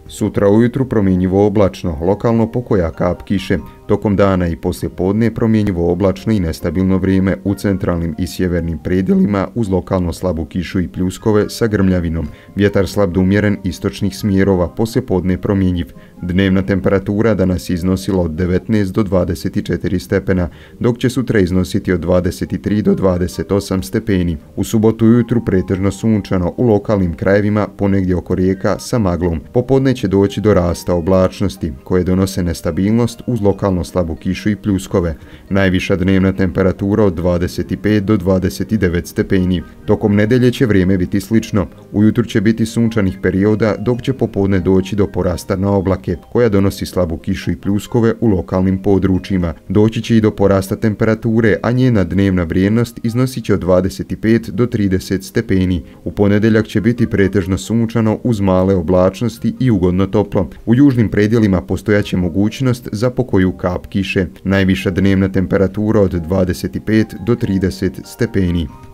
Sutra ujutru promjenjivo oblačno, lokalno pokoja kap kiše. Tokom dana i poslijepodne promjenjivo oblačno i nestabilno vrijeme u centralnim i sjevernim predjelima uz lokalno slabu kišu i pljuskove sa grmljavinom. Vjetar slab do umjeren istočnih smjerova, poslijepodne promjenjiv. Dnevna temperatura danas iznosila od 19 do 24 stepena, dok će sutra iznositi od 23 do 28 stepeni. U subotu ujutru pretežno sunčano, u lokalnim krajevima ponegdje oko rijeka sa maglom. Popodne će doći do rasta oblačnosti, koje donose nestabilnost uz lokalno slabu kišu i pljuskove. Najviša dnevna temperatura od 25 do 29 stepeni. Tokom nedelje će vrijeme biti slično. Ujutru će biti sunčanih perioda, dok će popodne doći do porasta na oblake, koja donosi slabu kišu i pljuskove u lokalnim područjima. Doći će i do porasta temperature, a njena dnevna vrijednost iznosit će od 25 do 30 stepeni. U ponedjeljak će biti pretežno sunčano uz male oblačnosti i ugodno toplo. U južnim predjelima postojaće mogućnost za pokoju kap kiše. Najviša dnevna temperatura od 25 do 30 stepeni.